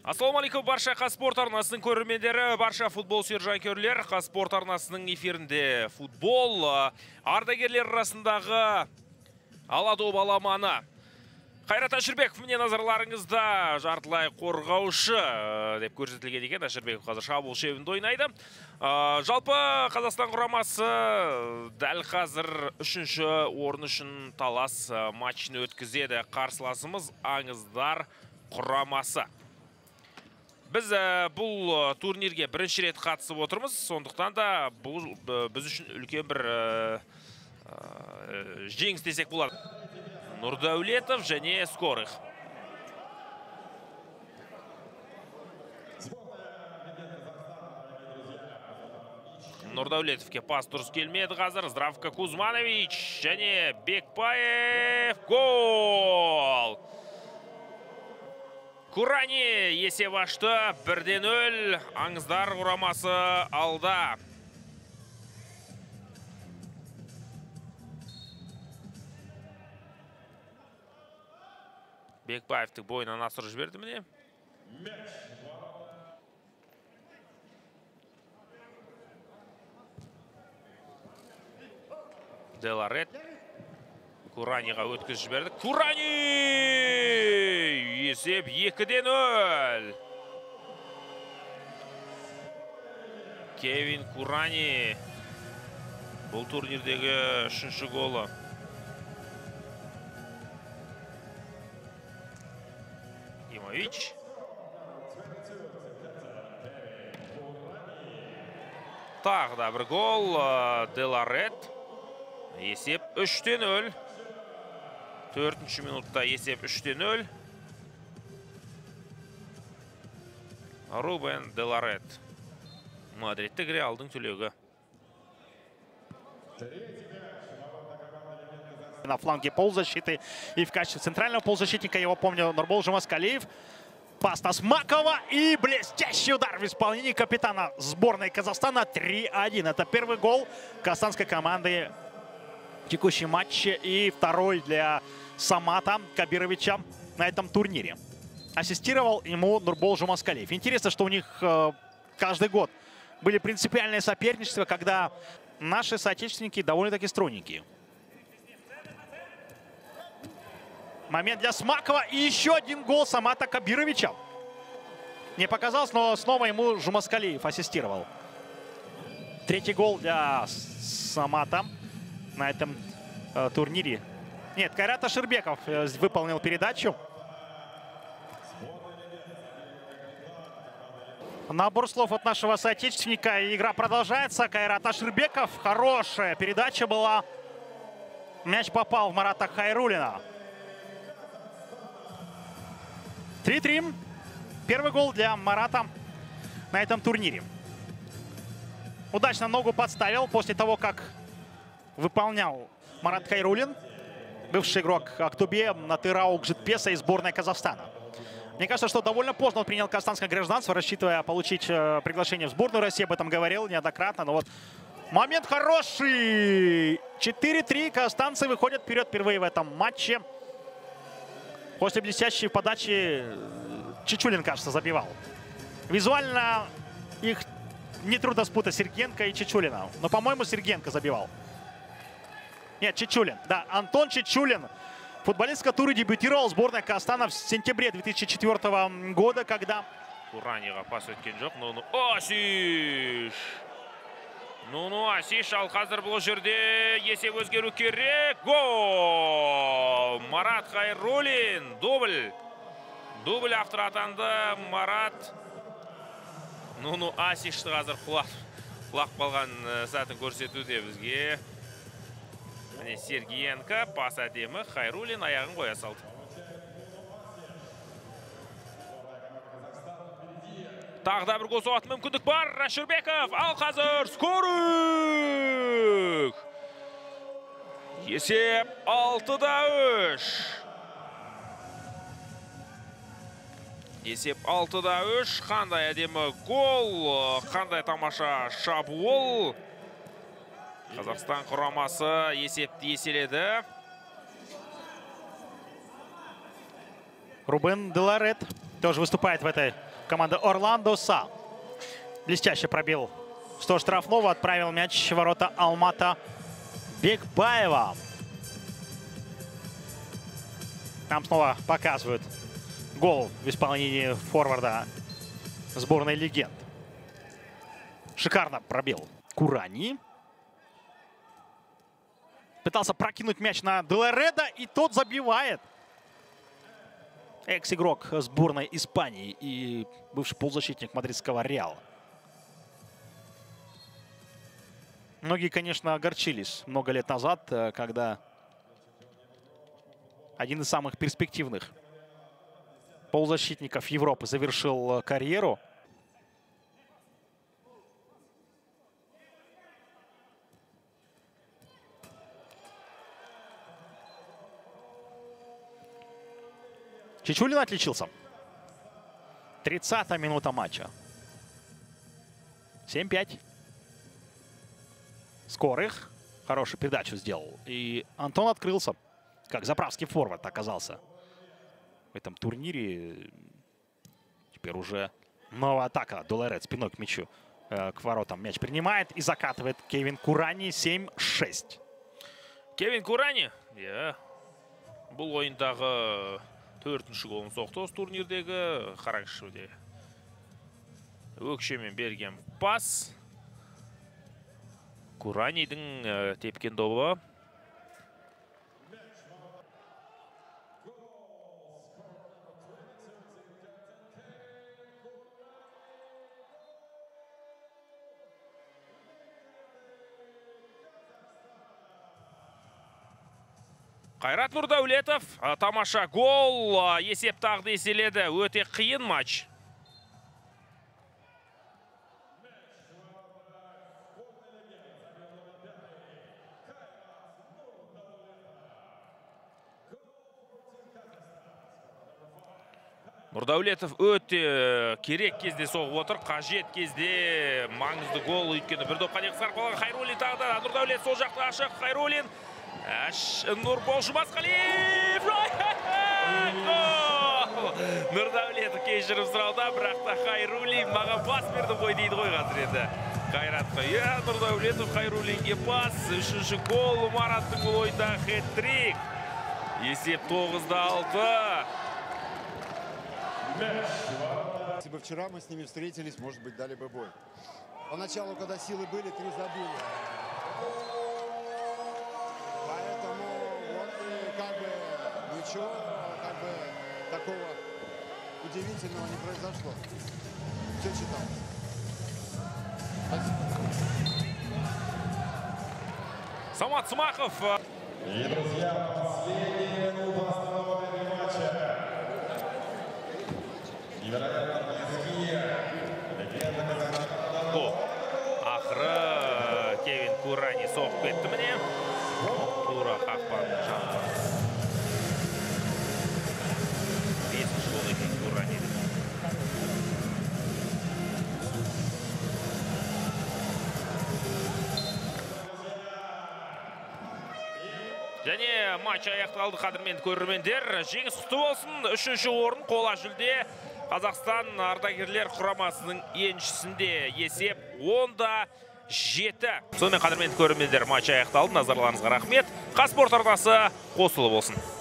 Ассалаумалейкум барша Қазспорт арнасының көрермендері, барша футбол сүйер жанкүйерлер. Қазспорт арнасының эфирінде футбол ардагерлер арасындағы Аладоп аламаны. Қайрат Әшірбеков міне назарларыңызда, жартылай қорғаушы деп көрсетілген екен. Әшірбеков қазір шабуыл шебінде ойнайды. Жалпы Қазақстан құрамасы дәл қазір 3-ші орын үшін талас матчын өткізеді. Қарсыласымыз Аңыздар құрамасы. Біз бұл турнирге бірінші рет қатысып отырмыз. Сондықтан да бұл біз үшін үлкен бір жеңіс десек болады. Нұрдәулетов және Скорых. Нұрдәулетовке пас дұрыс келмеді қазір. Здравко Кузманович және Бекбаев. Гол! Курани есеп ашты. 1-0. Аңыздар құрамасы алда. Бекбаевтың бойынан асырып жіберді міне. Деларет. Кураниға өткізіп жіберді. Курани! Есеп 2-0. Кевин Курани. Бұл турнирдегі 3-ші голы. Имович. Тағы да бір гол. Деларет. Есеп 3-0. 4-ші минутта есеп 3-0. Рубен Деларет. Мадридтік Реалдың түлегі. На фланге полузащиты и в качестве центрального полузащитника его помню Нурбол Жумаскалиев. Пас на Смакова и блестящий удар в исполнении капитана сборной Казахстана. 3-1. Это первый гол казахстанской команды в текущем матче и второй для Самата Кабировича на этом турнире. Ассистировал ему Нурбол Жумаскалиев. Интересно, что у них каждый год были принципиальные соперничества, когда наши соотечественники довольно-таки стройненькие. Момент для Смакова. И еще один гол Самата Кабировича. Не показалось, но снова ему Жумаскалиев ассистировал. Третий гол для Самата на этом турнире. Нет, Кайрат Әшірбеков выполнил передачу. Набор слов от нашего соотечественника. Игра продолжается. Кайрат Әшірбеков. Хорошая передача была. Мяч попал в Марата Хайруллина. 3-3. Первый гол для Марата на этом турнире. Удачно ногу подставил после того, как выполнял Марат Хайруллин, бывший игрок Актубе, на Тырау Гжитпеса из сборной Казахстана. Мне кажется, что довольно поздно он принял казахстанское гражданство, рассчитывая получить приглашение в сборную России. Об этом говорил неоднократно. Но вот момент хороший. 4-3. Казахстанцы выходят вперед впервые в этом матче. После блестящей подачи Чечулин, кажется, забивал. Визуально их нетрудно спутать, Сергенко и Чечулина. Но, по-моему, Сергенко забивал. Нет, Чечулин. Да, Антон Чечулин. Футболист, который дебютировал в сборной Казахстана в сентябре 2004 года, когда... Кураниға пас өткен жоқ. Асиш! Асиш, ал қазір бұл жерде есеп өзгеру керек. Гол! Марат Хайруллин. Дубль. Дубль автор атанды Марат. Асишті қазір құлақ қалған сәтін көрсетуде бізге. Сергиенко, пас әдемі, Хайруллин аяғын қоя салды. Тағда бір гол соғатын мүмкіндік бар. Әшірбеков, ал қазір Скорых! Есеп 6-3. Есеп 6-3. Қандай әдемі гол, қандай тамаша шабуыл. Қазақстан құрамасы есепті еселеді. Рубен Деларет тоже выступает в этой команды Орландо Са. Блестяще пробил 100 штрафного, отправил мяч в ворота Алмата Бекбаева. Нам снова показывают гол в исполнении форварда сборной легенд. Шикарно пробил Курани. Пытался прокинуть мяч на Делареда, и тот забивает. Экс-игрок сборной Испании и бывший полузащитник мадридского Реала. Многие, конечно, огорчились много лет назад, когда один из самых перспективных полузащитников Европы завершил карьеру. Чичулин отличился. 30-я минута матча. 7-5. Скорых. Хорошую передачу сделал. И Антон открылся. Как заправский форвард оказался в этом турнире. Теперь уже новая атака. Деларед спиной к мячу. К воротам мяч принимает и закатывает Кевин Курани. 7-6. Кевин Курани. Бұл ойындағы 4-ші голын соқты осы турнирдегі. Қараңызшы де. Өкшемен берген пас. Куранидің тепкен добы. Қайрат Нұрдәулетов, тамаша гол, есептағды еселеді. Өте қиын матч. Нұрдәулетов өте керек кезде соғып отыр. Қажет кезде маңызды гол өйткені бір допқа неқсар қолған Хайрулин тағда. Нұрдәулет сол жақта ашық. Хайрулин. Нұрбол Жұмасқалиев. Нұрдәулет кешірім сұрауда, бірақ та Хайрулин маған пас берді ғой дейді ғой қазір еді. Қайратқа. Нұрдәулетов Хайрулинге пас. 3-ші гол Мараттың бұл ойында хет-трик. Есеп 9-6. Если бы вчера мы с ними встретились, может быть, дали бы бой. Поначалу, когда силы были, 3 забили. Поэтому вот как бы ничего такого удивительного не произошло. Все читалось. Самат Смахов. И, друзья, последняя минута основного матча. Ақыры Кевин Курани соғып кетті міне. Тура қақпаның жанына. 5-ші гол екен Курани. Және матч аяқталды, қадірменді көрермендер. Жеңіс құтты болсын. 3-ші орын қола жүлде. Қазақстан ардагерлер құрамасының еншісінде есеп 10-7. Сонымен қадірменді көрермендер, матч аяқталды. Назарларыңызға рахмет. Қазспорт арнасы қосылы болсын.